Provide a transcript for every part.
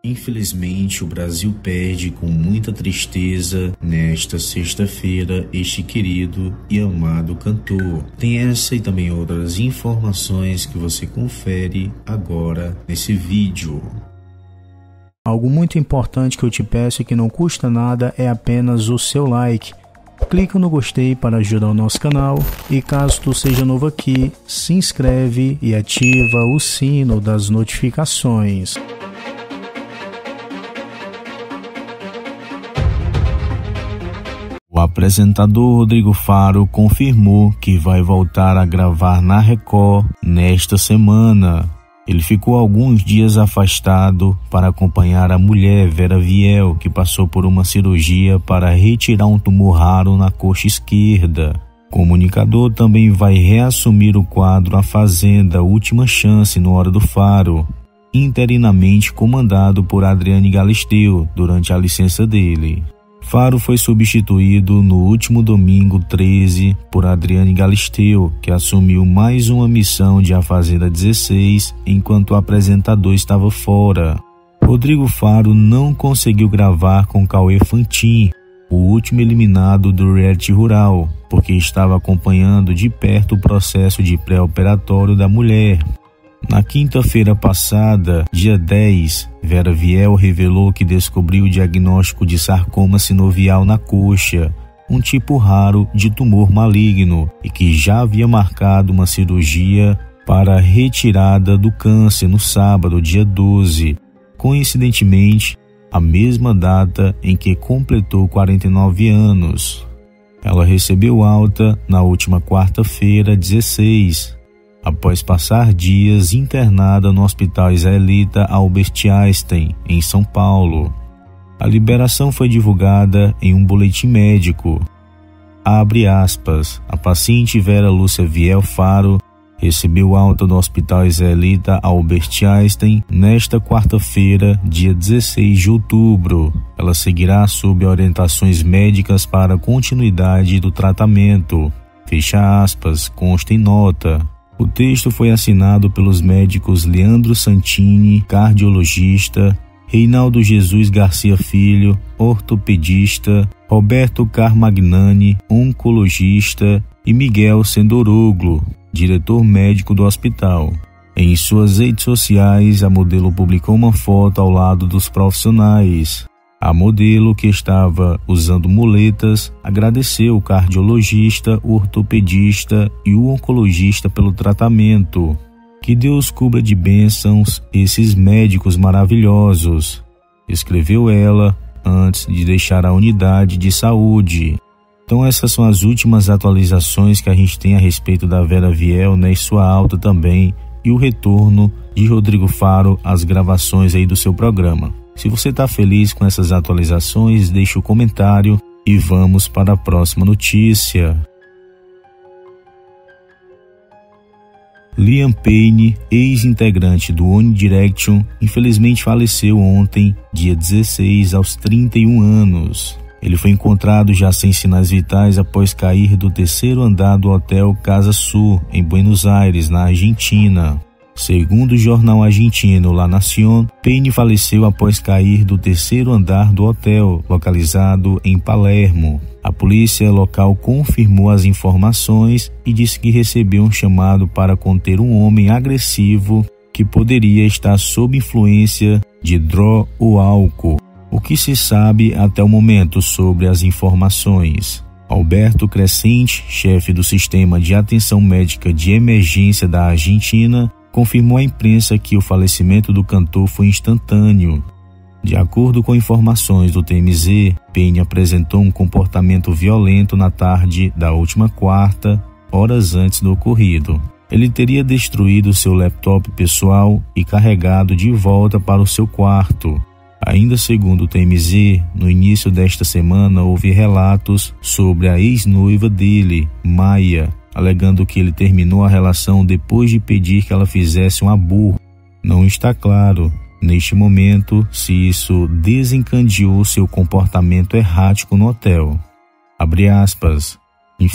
Infelizmente, o Brasil perde com muita tristeza nesta sexta-feira este querido e amado cantor. Tem essa e também outras informações que você confere agora nesse vídeo. Algo muito importante que eu te peço e que não custa nada é apenas o seu like. Clica no gostei para ajudar o nosso canal e caso tu seja novo aqui, se inscreve e ativa o sino das notificações. O apresentador Rodrigo Faro confirmou que vai voltar a gravar na Record nesta semana. Ele ficou alguns dias afastado para acompanhar a mulher Vera Viel, que passou por uma cirurgia para retirar um tumor raro na coxa esquerda. O comunicador também vai reassumir o quadro A Fazenda Última Chance no Hora do Faro, interinamente comandado por Adriane Galisteu durante a licença dele. Faro foi substituído no último domingo 13 por Adriane Galisteu, que assumiu mais uma missão de A Fazenda 16 enquanto o apresentador estava fora. Rodrigo Faro não conseguiu gravar com Cauê Fantin, o último eliminado do reality rural, porque estava acompanhando de perto o processo de pré-operatório da mulher. Na quinta-feira passada, dia 10, Vera Viel revelou que descobriu o diagnóstico de sarcoma sinovial na coxa, um tipo raro de tumor maligno, e que já havia marcado uma cirurgia para a retirada do câncer no sábado, dia 12, coincidentemente, a mesma data em que completou 49 anos. Ela recebeu alta na última quarta-feira, 16, após passar dias internada no Hospital Israelita Albert Einstein, em São Paulo. A liberação foi divulgada em um boletim médico. Abre aspas, a paciente Vera Lúcia Viel Faro recebeu alta no Hospital Israelita Albert Einstein nesta quarta-feira, dia 16 de outubro. Ela seguirá sob orientações médicas para a continuidade do tratamento. Fecha aspas, consta em nota. O texto foi assinado pelos médicos Leandro Santini, cardiologista, Reinaldo Jesus Garcia Filho, ortopedista, Roberto Carmagnani, oncologista e Miguel Sendoroglu, diretor médico do hospital. Em suas redes sociais, a modelo publicou uma foto ao lado dos profissionais. A modelo, que estava usando muletas, agradeceu o cardiologista, o ortopedista e o oncologista pelo tratamento. Que Deus cubra de bênçãos esses médicos maravilhosos, escreveu ela antes de deixar a unidade de saúde. Então essas são as últimas atualizações que a gente tem a respeito da Vera Viel, né, e sua alta também, e o retorno de Rodrigo Faro às gravações aí do seu programa. Se você está feliz com essas atualizações, deixe o comentário e vamos para a próxima notícia. Liam Payne, ex-integrante do One Direction, infelizmente faleceu ontem, dia 16, aos 31 anos. Ele foi encontrado já sem sinais vitais após cair do terceiro andar do hotel Casa Sul, em Buenos Aires, na Argentina. Segundo o jornal argentino La Nación, Payne faleceu após cair do terceiro andar do hotel, localizado em Palermo. A polícia local confirmou as informações e disse que recebeu um chamado para conter um homem agressivo que poderia estar sob influência de droga ou álcool. O que se sabe até o momento sobre as informações? Alberto Crescente, chefe do Sistema de Atenção Médica de Emergência da Argentina, confirmou à imprensa que o falecimento do cantor foi instantâneo. De acordo com informações do TMZ, Payne apresentou um comportamento violento na tarde da última quarta, horas antes do ocorrido. Ele teria destruído seu laptop pessoal e carregado de volta para o seu quarto. Ainda segundo o TMZ, no início desta semana houve relatos sobre a ex-noiva dele, Maia, alegando que ele terminou a relação depois de pedir que ela fizesse um aborto. Não está claro, neste momento, se isso desencadeou seu comportamento errático no hotel. Abre aspas.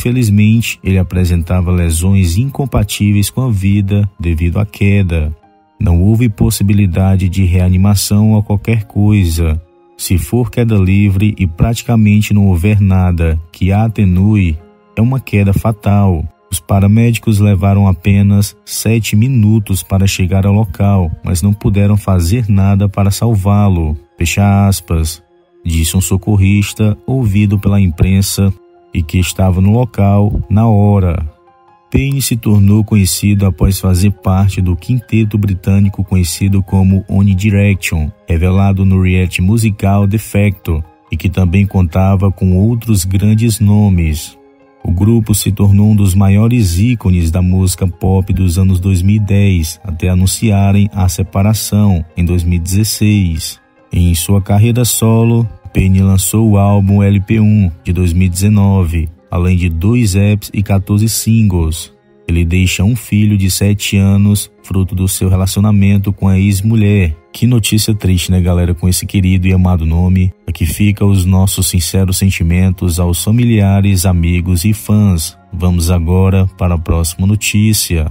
Infelizmente, ele apresentava lesões incompatíveis com a vida devido à queda. Não houve possibilidade de reanimação ou qualquer coisa. Se for queda livre e praticamente não houver nada que a atenue, é uma queda fatal. Os paramédicos levaram apenas 7 minutos para chegar ao local, mas não puderam fazer nada para salvá-lo. Fecha aspas, disse um socorrista ouvido pela imprensa e que estava no local na hora. Payne se tornou conhecido após fazer parte do quinteto britânico conhecido como One Direction, revelado no reality musical The Factor, e que também contava com outros grandes nomes. O grupo se tornou um dos maiores ícones da música pop dos anos 2010, até anunciarem a separação em 2016. Em sua carreira solo, Payne lançou o álbum LP1 de 2019, além de 2 EPs e 14 singles. Ele deixa um filho de 7 anos, fruto do seu relacionamento com a ex-mulher. Que notícia triste, né, galera, com esse querido e amado nome. Aqui fica os nossos sinceros sentimentos aos familiares, amigos e fãs. Vamos agora para a próxima notícia.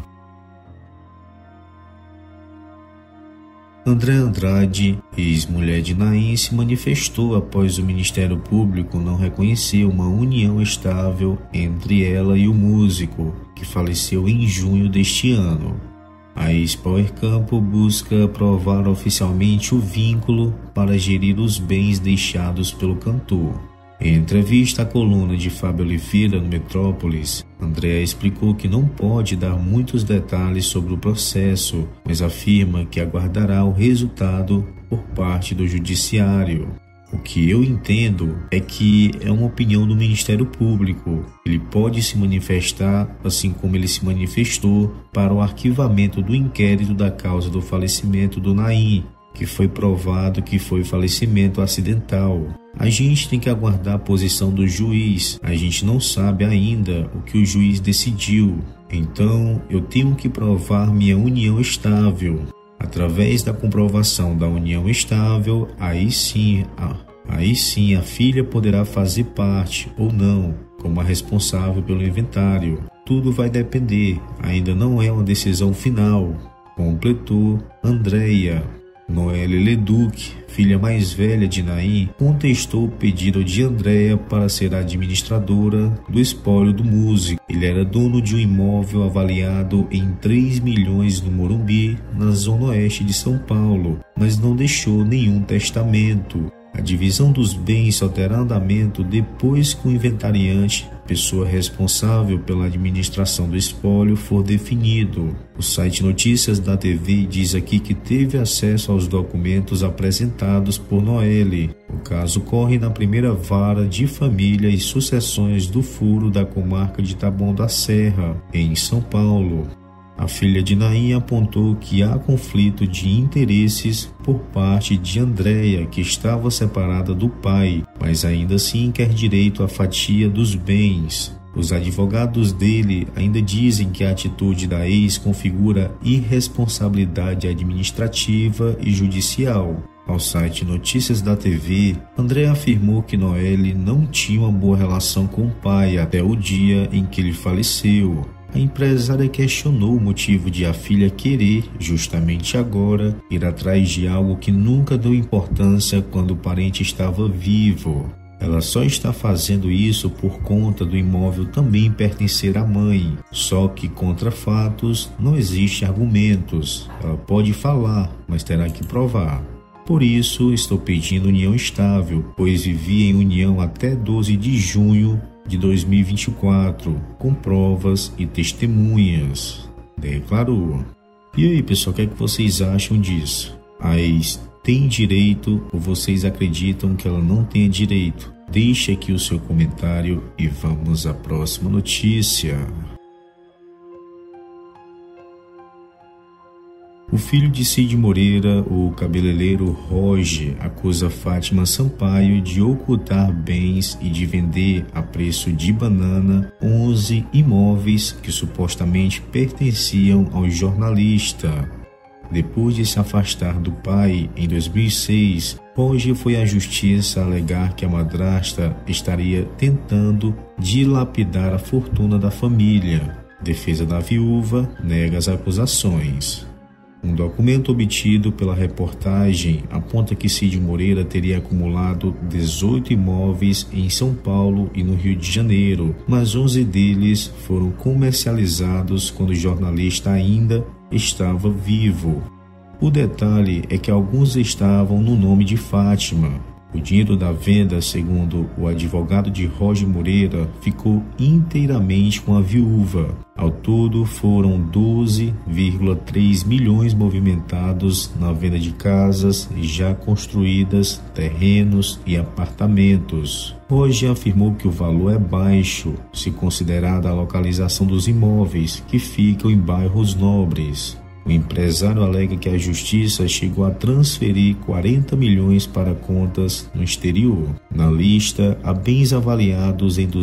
André Andrade, ex-mulher de Naim, se manifestou após o Ministério Público não reconhecer uma união estável entre ela e o músico, que faleceu em junho deste ano. A ex-Power Campo busca provar oficialmente o vínculo para gerir os bens deixados pelo cantor. Em entrevista à coluna de Fábio Oliveira no Metrópolis, Andréa explicou que não pode dar muitos detalhes sobre o processo, mas afirma que aguardará o resultado por parte do Judiciário. O que eu entendo é que é uma opinião do Ministério Público. Ele pode se manifestar, assim como ele se manifestou, para o arquivamento do inquérito da causa do falecimento do Naim, que foi provado que foi falecimento acidental. A gente tem que aguardar a posição do juiz. A gente não sabe ainda o que o juiz decidiu. Então, eu tenho que provar minha união estável. Através da comprovação da união estável, aí sim a filha poderá fazer parte ou não, como a responsável pelo inventário. Tudo vai depender, ainda não é uma decisão final, completou Andréa. Noelle Leduc, filha mais velha de Naim, contestou o pedido de Andréa para ser administradora do espólio do músico. Ele era dono de um imóvel avaliado em 3 milhões no Morumbi, na zona oeste de São Paulo, mas não deixou nenhum testamento. A divisão dos bens só terá andamento depois que o inventariante, pessoa responsável pela administração do espólio, for definido. O site Notícias da TV diz aqui que teve acesso aos documentos apresentados por Noelle. O caso corre na primeira vara de família e sucessões do Furo da comarca de Taboão da Serra, em São Paulo. A filha de Naim apontou que há conflito de interesses por parte de Andréa, que estava separada do pai, mas ainda assim quer direito à fatia dos bens. Os advogados dele ainda dizem que a atitude da ex configura irresponsabilidade administrativa e judicial. Ao site Notícias da TV, Andréa afirmou que Noelle não tinha uma boa relação com o pai até o dia em que ele faleceu. A empresária questionou o motivo de a filha querer, justamente agora, ir atrás de algo que nunca deu importância quando o parente estava vivo. Ela só está fazendo isso por conta do imóvel também pertencer à mãe. Só que contra fatos não existem argumentos. Ela pode falar, mas terá que provar. Por isso, estou pedindo união estável, pois vivi em união até 12 de junho de 2024, com provas e testemunhas, declarou. E aí, pessoal, o que é que vocês acham disso? A ex tem direito ou vocês acreditam que ela não tenha direito? Deixe aqui o seu comentário e vamos à próxima notícia. O filho de Cid Moreira, o cabeleireiro Roger, acusa Fátima Sampaio de ocultar bens e de vender a preço de banana 11 imóveis que supostamente pertenciam ao jornalista. Depois de se afastar do pai em 2006, Roger foi à justiça alegar que a madrasta estaria tentando dilapidar a fortuna da família. Defesa da viúva nega as acusações. Um documento obtido pela reportagem aponta que Cid Moreira teria acumulado 18 imóveis em São Paulo e no Rio de Janeiro, mas 11 deles foram comercializados quando o jornalista ainda estava vivo. O detalhe é que alguns estavam no nome de Fátima. O dinheiro da venda, segundo o advogado de Roger Moreira, ficou inteiramente com a viúva. Ao todo, foram 12,3 milhões movimentados na venda de casas já construídas, terrenos e apartamentos. Roger afirmou que o valor é baixo, se considerada a localização dos imóveis, que ficam em bairros nobres. O empresário alega que a justiça chegou a transferir 40 milhões para contas no exterior. Na lista, há bens avaliados em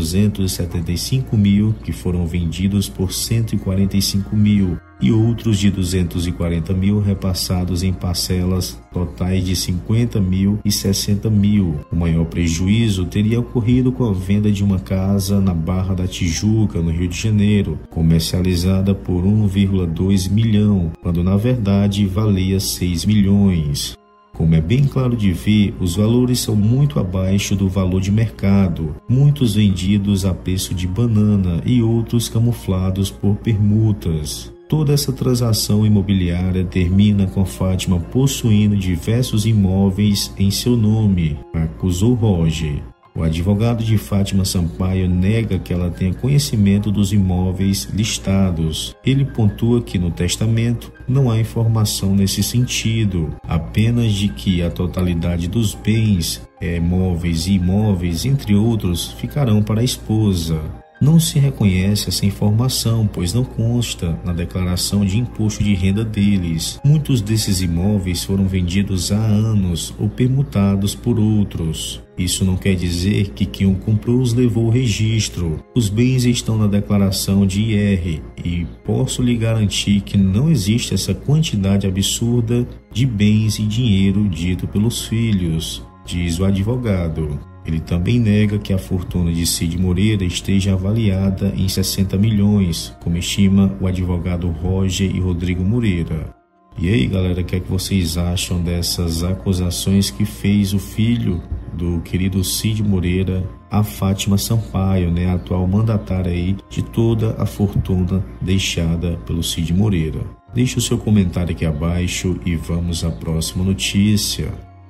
275 mil que foram vendidos por 145 mil e outros de 240 mil repassados em parcelas totais de 50 mil e 60 mil. O maior prejuízo teria ocorrido com a venda de uma casa na Barra da Tijuca, no Rio de Janeiro, comercializada por 1,2 milhão, quando na verdade valia 6 milhões. Como é bem claro de ver, os valores são muito abaixo do valor de mercado, muitos vendidos a preço de banana e outros camuflados por permutas. Toda essa transação imobiliária termina com Fátima possuindo diversos imóveis em seu nome, acusou Roger. O advogado de Fátima Sampaio nega que ela tenha conhecimento dos imóveis listados. Ele pontua que no testamento não há informação nesse sentido, apenas de que a totalidade dos bens, móveis e imóveis, entre outros, ficarão para a esposa. Não se reconhece essa informação, pois não consta na declaração de imposto de renda deles. Muitos desses imóveis foram vendidos há anos ou permutados por outros. Isso não quer dizer que quem o comprou os levou ao registro. Os bens estão na declaração de IR e posso lhe garantir que não existe essa quantidade absurda de bens e dinheiro dito pelos filhos, diz o advogado. Ele também nega que a fortuna de Cid Moreira esteja avaliada em 60 milhões, como estima o advogado Roger e Rodrigo Moreira. E aí, galera, o que é que vocês acham dessas acusações que fez o filho do querido Cid Moreira a Fátima Sampaio, a atual mandatária aí de toda a fortuna deixada pelo Cid Moreira? Deixe o seu comentário aqui abaixo e vamos à próxima notícia.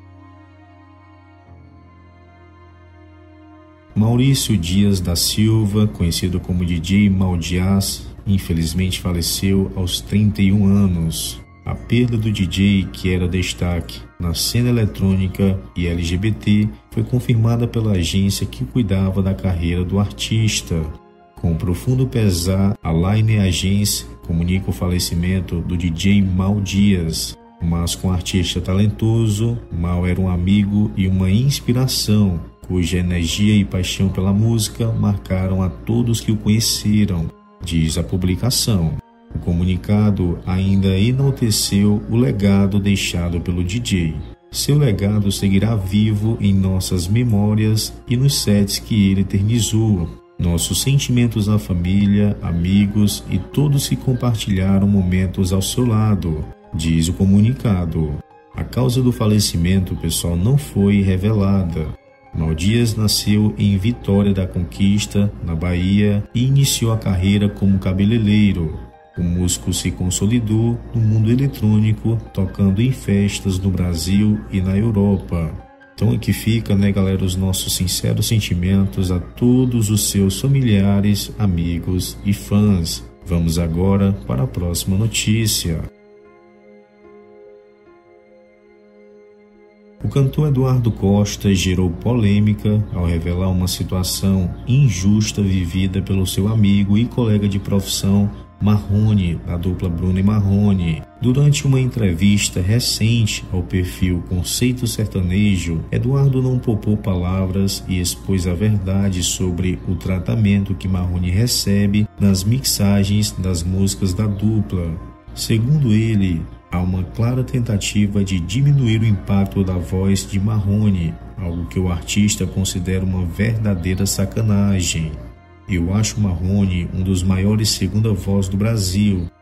Maurício Dias da Silva, conhecido como DJ Maldias, infelizmente faleceu aos 31 anos. A perda do DJ, que era destaque na cena eletrônica e LGBT, foi confirmada pela agência que cuidava da carreira do artista. Com profundo pesar, a Line Agence comunica o falecimento do DJ Mal Dias. Mas com um artista talentoso, Mal era um amigo e uma inspiração, cuja energia e paixão pela música marcaram a todos que o conheceram, diz a publicação. O comunicado ainda enalteceu o legado deixado pelo DJ. Seu legado seguirá vivo em nossas memórias e nos sets que ele eternizou. Nossos sentimentos à família, amigos e todos que compartilharam momentos ao seu lado, diz o comunicado. A causa do falecimento, pessoal, não foi revelada. Mal Dias nasceu em Vitória da Conquista, na Bahia, e iniciou a carreira como cabeleireiro. O músico se consolidou no mundo eletrônico, tocando em festas no Brasil e na Europa. Então aqui fica, galera, os nossos sinceros sentimentos a todos os seus familiares, amigos e fãs. Vamos agora para a próxima notícia. O cantor Eduardo Costa gerou polêmica ao revelar uma situação injusta vivida pelo seu amigo e colega de profissão Marrone, da dupla Bruno e Marrone. Durante uma entrevista recente ao perfil Conceito Sertanejo, Eduardo não poupou palavras e expôs a verdade sobre o tratamento que Marrone recebe nas mixagens das músicas da dupla. Segundo ele, há uma clara tentativa de diminuir o impacto da voz de Marrone, algo que o artista considera uma verdadeira sacanagem. Eu acho Marrone um dos maiores segunda voz do Brasil.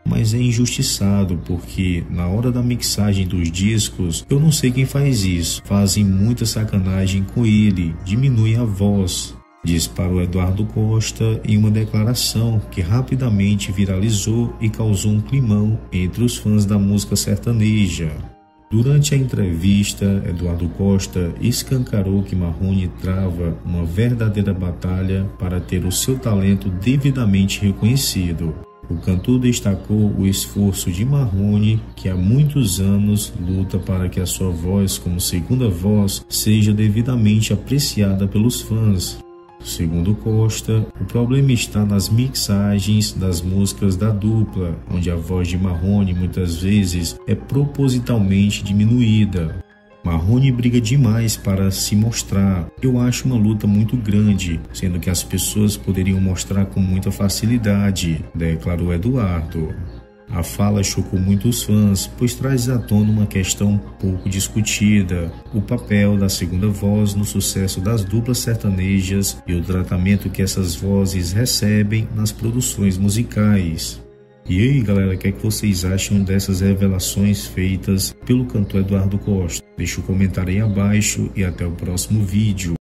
mas é injustiçado porque na hora da mixagem dos discos, eu não sei quem faz isso, fazem muita sacanagem com ele, diminuem a voz. Diz para o Eduardo Costa em uma declaração que rapidamente viralizou e causou um climão entre os fãs da música sertaneja. Durante a entrevista, Eduardo Costa escancarou que Marrone trava uma verdadeira batalha para ter o seu talento devidamente reconhecido. O cantor destacou o esforço de Marrone, que há muitos anos luta para que a sua voz como segunda voz seja devidamente apreciada pelos fãs. Segundo Costa, o problema está nas mixagens das músicas da dupla, onde a voz de Marrone muitas vezes é propositalmente diminuída. Marrone briga demais para se mostrar. Eu acho uma luta muito grande, sendo que as pessoas poderiam mostrar com muita facilidade, declarou Eduardo. A fala chocou muitos fãs, pois traz à tona uma questão pouco discutida: o papel da segunda voz no sucesso das duplas sertanejas e o tratamento que essas vozes recebem nas produções musicais. E aí, galera, o que é que vocês acham dessas revelações feitas pelo cantor Eduardo Costa? Deixa o comentário aí abaixo e até o próximo vídeo.